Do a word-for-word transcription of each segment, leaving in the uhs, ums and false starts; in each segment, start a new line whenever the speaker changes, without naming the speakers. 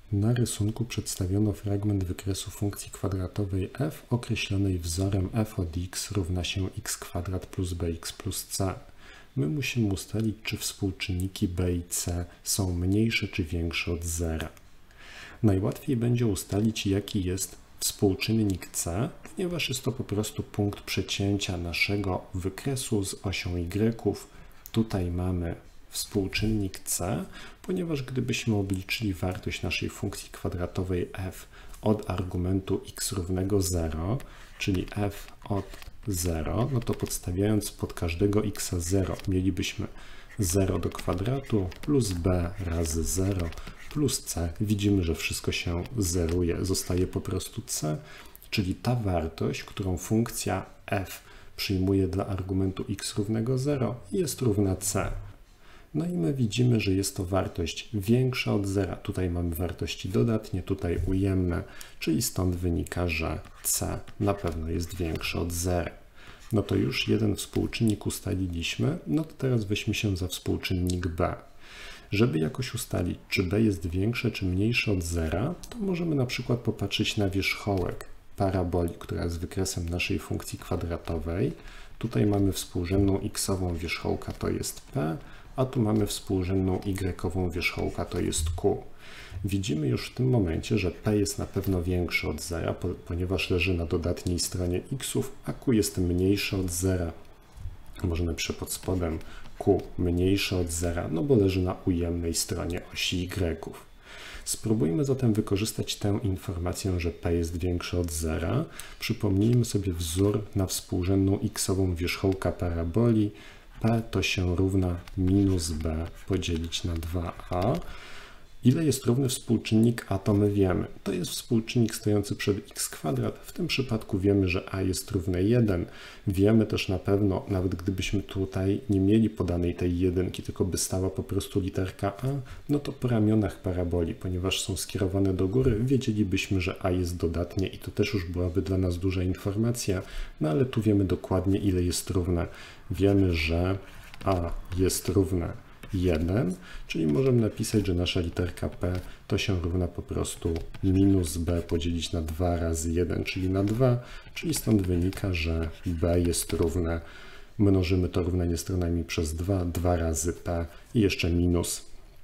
Na rysunku przedstawiono fragment wykresu funkcji kwadratowej f określonej wzorem f od x równa się x kwadrat plus bx plus c. My musimy ustalić, czy współczynniki b i c są mniejsze czy większe od zera. Najłatwiej będzie ustalić, jaki jest współczynnik c, ponieważ jest to po prostu punkt przecięcia naszego wykresu z osią y. Tutaj mamy współczynnik c, ponieważ gdybyśmy obliczyli wartość naszej funkcji kwadratowej f od argumentu x równego zero, czyli f od zero, no to podstawiając pod każdego x zero, mielibyśmy zero do kwadratu plus b razy zero plus c. Widzimy, że wszystko się zeruje, zostaje po prostu c, czyli ta wartość, którą funkcja f przyjmuje dla argumentu x równego zero, jest równa c. No i my widzimy, że jest to wartość większa od zera. Tutaj mamy wartości dodatnie, tutaj ujemne, czyli stąd wynika, że c na pewno jest większe od zera. No to już jeden współczynnik ustaliliśmy, no to teraz weźmy się za współczynnik b. Żeby jakoś ustalić, czy b jest większe czy mniejsze od zera, to możemy na przykład popatrzeć na wierzchołek paraboli, która jest wykresem naszej funkcji kwadratowej. Tutaj mamy współrzędną x-ową wierzchołka, to jest p, a tu mamy współrzędną y-ową wierzchołka, to jest q. Widzimy już w tym momencie, że p jest na pewno większe od zera, ponieważ leży na dodatniej stronie x'ów, a q jest mniejsze od zera. Może napiszę pod spodem q mniejsze od zera, no bo leży na ujemnej stronie osi y. Spróbujmy zatem wykorzystać tę informację, że p jest większe od zera. Przypomnijmy sobie wzór na współrzędną x-ową wierzchołka paraboli. P to się równa minus b podzielić na dwa a. Ile jest równy współczynnik a, to my wiemy. To jest współczynnik stojący przed x kwadrat. W tym przypadku wiemy, że a jest równe jeden. Wiemy też na pewno, nawet gdybyśmy tutaj nie mieli podanej tej jedynki, tylko by stała po prostu literka a, no to po ramionach paraboli, ponieważ są skierowane do góry, wiedzielibyśmy, że a jest dodatnie i to też już byłaby dla nas duża informacja, no ale tu wiemy dokładnie, ile jest równe. Wiemy, że a jest równe jeden, czyli możemy napisać, że nasza literka p to się równa po prostu minus b podzielić na dwa razy jeden, czyli na dwa, czyli stąd wynika, że b jest równe, mnożymy to równanie stronami przez dwa, dwa razy p i jeszcze minus,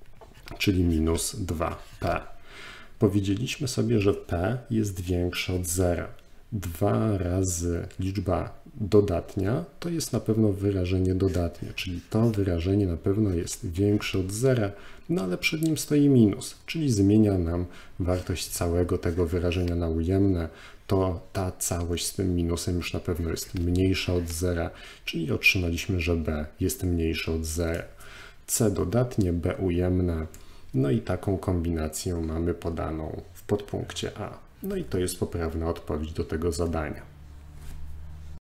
czyli minus dwa p. Powiedzieliśmy sobie, że p jest większe od zera. dwa razy liczba dodatnia to jest na pewno wyrażenie dodatnie, czyli to wyrażenie na pewno jest większe od zera, no ale przed nim stoi minus, czyli zmienia nam wartość całego tego wyrażenia na ujemne, to ta całość z tym minusem już na pewno jest mniejsza od zera, czyli otrzymaliśmy, że b jest mniejsze od zera. C dodatnie, b ujemne, no i taką kombinację mamy podaną w podpunkcie a. No i to jest poprawna odpowiedź do tego zadania.